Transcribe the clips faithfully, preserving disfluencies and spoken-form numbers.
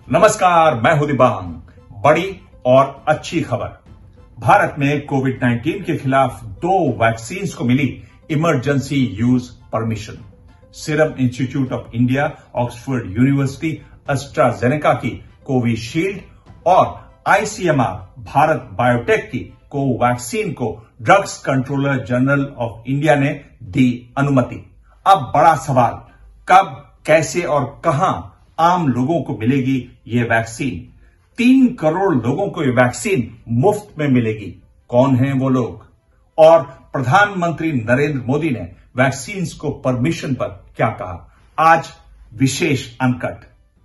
नमस्कार, मैं हूं दिबांग। बड़ी और अच्छी खबर, भारत में कोविड नाइन्टीन के खिलाफ दो वैक्सीन को मिली emergency use permission. Serum Institute of India, Oxford University, AstraZeneca की कोविशील्ड और आईसीएमआर भारत बायोटेक की कोवैक्सीन को Drugs Controller General of India ने दी अनुमति। अब बड़ा सवाल, कब, कैसे और कहां आम लोगों को मिलेगी ये वैक्सीन? तीन करोड़ लोगों को ये वैक्सीन मुफ्त में मिलेगी। कौन हैं वो लोग? और प्रधानमंत्री नरेंद्र मोदी ने वैक्सीन को परमिशन पर क्या कहा? आज विशेष अनकट।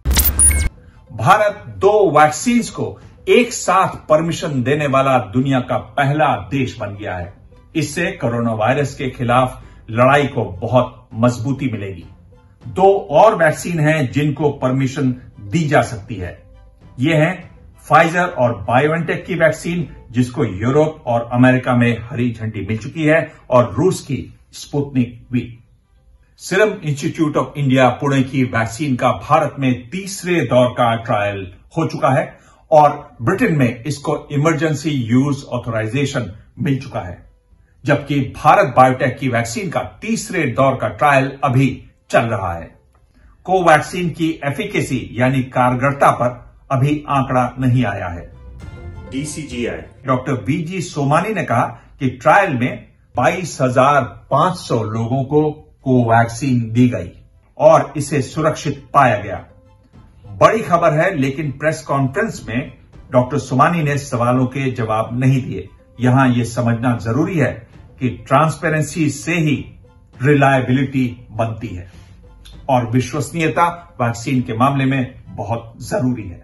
भारत दो वैक्सीन को एक साथ परमिशन देने वाला दुनिया का पहला देश बन गया है। इससे कोरोना वायरस के खिलाफ लड़ाई को बहुत मजबूती मिलेगी। दो और वैक्सीन हैं जिनको परमिशन दी जा सकती है। ये हैं फाइजर और बायोएनटेक की वैक्सीन, जिसको यूरोप और अमेरिका में हरी झंडी मिल चुकी है, और रूस की Sputnik V. Serum Institute of India Pune की वैक्सीन का भारत में तीसरे दौर का ट्रायल हो चुका है और ब्रिटेन में इसको इमरजेंसी यूज ऑथराइजेशन मिल चुका है, जबकि भारत बायोटेक की वैक्सीन का तीसरे दौर का ट्रायल अभी चल रहा है। कोवैक्सीन की एफिकेसी यानी कारगरता पर अभी आंकड़ा नहीं आया है। डीसीजीआई डॉक्टर वीजी सोमानी ने कहा कि ट्रायल में बाईस हजार पांच सौ लोगों को कोवैक्सीन दी गई और इसे सुरक्षित पाया गया। बड़ी खबर है, लेकिन प्रेस कॉन्फ्रेंस में डॉक्टर सोमानी ने सवालों के जवाब नहीं दिए। यहां यह समझना जरूरी है कि ट्रांसपेरेंसी से ही रिलायबिलिटी बनती है और विश्वसनीयता वैक्सीन के मामले में बहुत जरूरी है।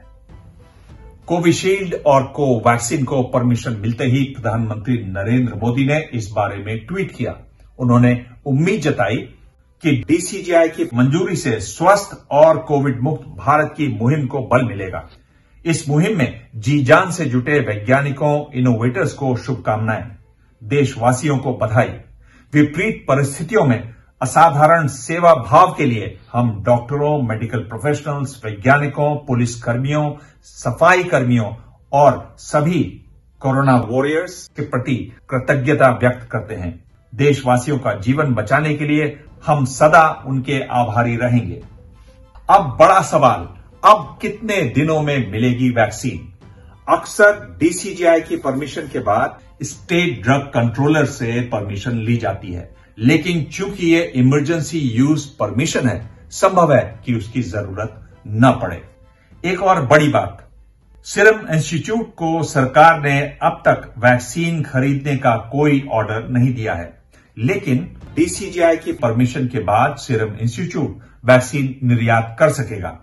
कोविशील्ड और कोवैक्सीन को परमिशन मिलते ही प्रधानमंत्री नरेंद्र मोदी ने इस बारे में ट्वीट किया। उन्होंने उम्मीद जताई कि डीसीजीआई की मंजूरी से स्वस्थ और कोविड मुक्त भारत की मुहिम को बल मिलेगा। इस मुहिम में जी जान से जुटे वैज्ञानिकों, इनोवेटर्स को शुभकामनाएं। देशवासियों को बधाई। विपरीत परिस्थितियों में असाधारण सेवा भाव के लिए हम डॉक्टरों, मेडिकल प्रोफेशनल्स, वैज्ञानिकों, पुलिस कर्मियों, सफाई कर्मियों और सभी कोरोना वॉरियर्स के प्रति कृतज्ञता व्यक्त करते हैं। देशवासियों का जीवन बचाने के लिए हम सदा उनके आभारी रहेंगे। अब बड़ा सवाल, अब कितने दिनों में मिलेगी वैक्सीन? अक्सर डीसीजीआई की परमिशन के बाद स्टेट ड्रग कंट्रोलर से परमिशन ली जाती है, लेकिन चूंकि ये इमरजेंसी यूज परमिशन है, संभव है कि उसकी जरूरत न पड़े। एक और बड़ी बात, सीरम इंस्टीट्यूट को सरकार ने अब तक वैक्सीन खरीदने का कोई ऑर्डर नहीं दिया है, लेकिन डीसीजीआई की परमिशन के बाद सीरम इंस्टीट्यूट वैक्सीन निर्यात कर सकेगा।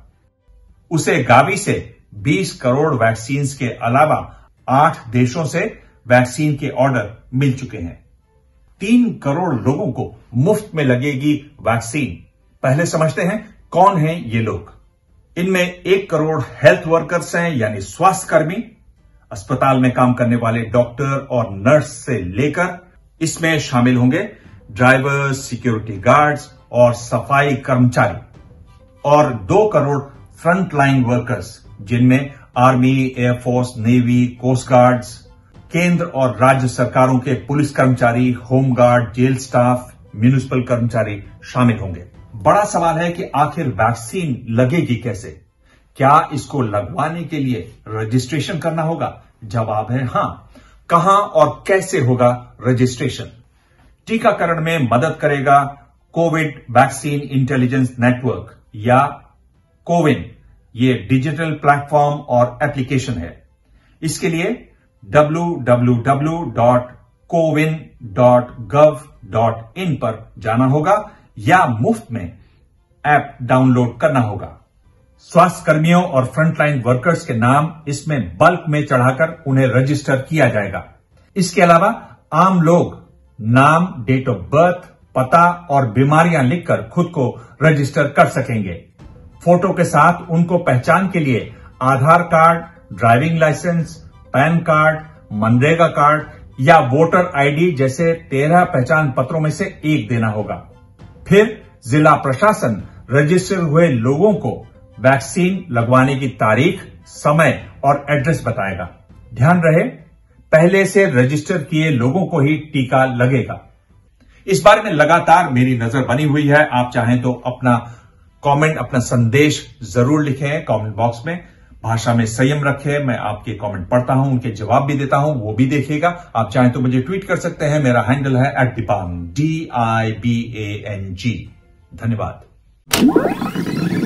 उसे गावी से बीस करोड़ वैक्सीन के अलावा आठ देशों से वैक्सीन के ऑर्डर मिल चुके हैं। तीन करोड़ लोगों को मुफ्त में लगेगी वैक्सीन। पहले समझते हैं कौन हैं ये लोग। इनमें एक करोड़ हेल्थ वर्कर्स हैं, यानी स्वास्थ्य कर्मी, अस्पताल में काम करने वाले डॉक्टर और नर्स से लेकर इसमें शामिल होंगे ड्राइवर्स, सिक्योरिटी गार्ड्स और सफाई कर्मचारी, और दो करोड़ फ्रंट लाइन वर्कर्स, जिनमें army, air force, navy, coast guards, केंद्र और राज्य सरकारों के पुलिस कर्मचारी, होमगार्ड, जेल स्टाफ, म्युनिसिपल कर्मचारी शामिल होंगे। बड़ा सवाल है कि आखिर वैक्सीन लगेगी कैसे? क्या इसको लगवाने के लिए रजिस्ट्रेशन करना होगा? जवाब है हां। कहां और कैसे होगा रजिस्ट्रेशन? टीकाकरण में मदद करेगा कोविड वैक्सीन इंटेलिजेंस नेटवर्क या कोविन। ये डिजिटल प्लेटफॉर्म और एप्लीकेशन है। इसके लिए W W W dot CoWIN dot gov dot in पर जाना होगा या मुफ्त में ऐप डाउनलोड करना होगा। स्वास्थ्य कर्मियों और फ्रंटलाइन वर्कर्स के नाम इसमें बल्क में चढ़ाकर उन्हें रजिस्टर किया जाएगा। इसके अलावा आम लोग नाम, डेट ऑफ बर्थ, पता और बीमारियां लिखकर खुद को रजिस्टर कर सकेंगे। फोटो के साथ उनको पहचान के लिए Aadhaar card, driving licence, PAN card, MNREGA card या वोटर आईडी जैसे तेरह पहचान पत्रों में से एक देना होगा। फिर जिला प्रशासन रजिस्टर हुए लोगों को वैक्सीन लगवाने की तारीख, समय और एड्रेस बताएगा। ध्यान रहे, पहले से रजिस्टर किए लोगों को ही टीका लगेगा। इस बारे में लगातार मेरी नजर बनी हुई है। आप चाहें तो अपना कमेंट, अपना संदेश जरूर लिखें कमेंट बॉक्स में। भाषा में संयम रखें। मैं आपके कमेंट पढ़ता हूं, उनके जवाब भी देता हूं, वो भी देखिएगा। आप चाहें तो मुझे ट्वीट कर सकते हैं। मेरा हैंडल है at Dibang, D I B A N G. धन्यवाद।